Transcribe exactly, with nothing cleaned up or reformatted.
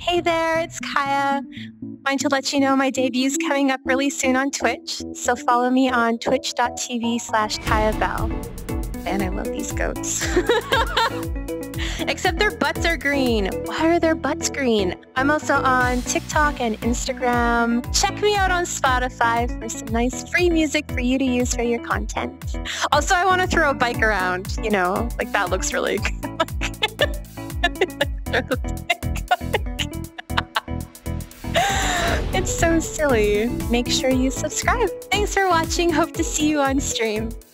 Hey there, it's Kaya. Wanting to let you know my debut's coming up really soon on Twitch, so follow me on twitch.tv slash Kaya Bell. And I love these goats. Except their butts are green. Why are their butts green? I'm also on TikTok and Instagram. Check me out on Spotify for some nice free music for you to use for your content. Also, I want to throw a bike around, you know, like that looks really good. It's so silly. Make sure you subscribe. Thanks for watching. Hope to see you on stream.